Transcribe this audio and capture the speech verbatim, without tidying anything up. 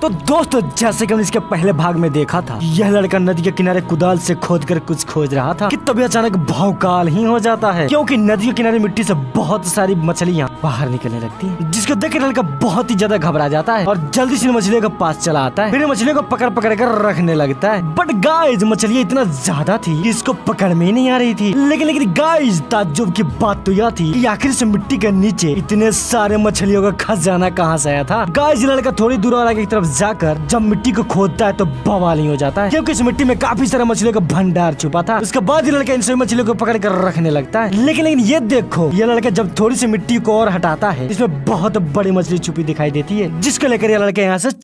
तो दोस्तों जैसे कि हमने इसके पहले भाग में देखा था, यह लड़का नदी के किनारे कुदाल से खोद कर कुछ खोज रहा था कि तभी अचानक भौकाल ही हो जाता है, क्योंकि नदी के किनारे मिट्टी से बहुत सारी मछलियाँ बाहर निकलने लगती हैं, जिसको देख लड़का बहुत ही ज्यादा घबरा जाता है और जल्दी से मछलियों के पास चला आता है। फिर मछलियों को पकड़ पकड़ कर रखने लगता है। बट गाइज मछलियाँ इतना ज्यादा थी कि इसको पकड़ में ही नहीं आ रही थी। लेकिन लेकिन गाइज ताज्जुब की बात तो यह थी कि आखिर से मिट्टी के नीचे इतने सारे मछलियों का खजाना कहाँ से आया था। गाइज लड़का थोड़ी दूर और आगे की तरफ जाकर जब मिट्टी को खोदता है तो बवाल ही हो जाता है, क्योंकि इस मिट्टी में काफी सारे मछलियों का भंडार छुपा था। उसके बाद ये लड़का इन सभी मछलियों को पकड़ कर रखने लगता है। लेकिन लेकिन ये देखो, ये लड़का जब थोड़ी सी मिट्टी को और हटाता है, इसमें बहुत बड़ी मछली छुपी दिखाई देती है, जिसको लेकर ये लड़का यहाँ से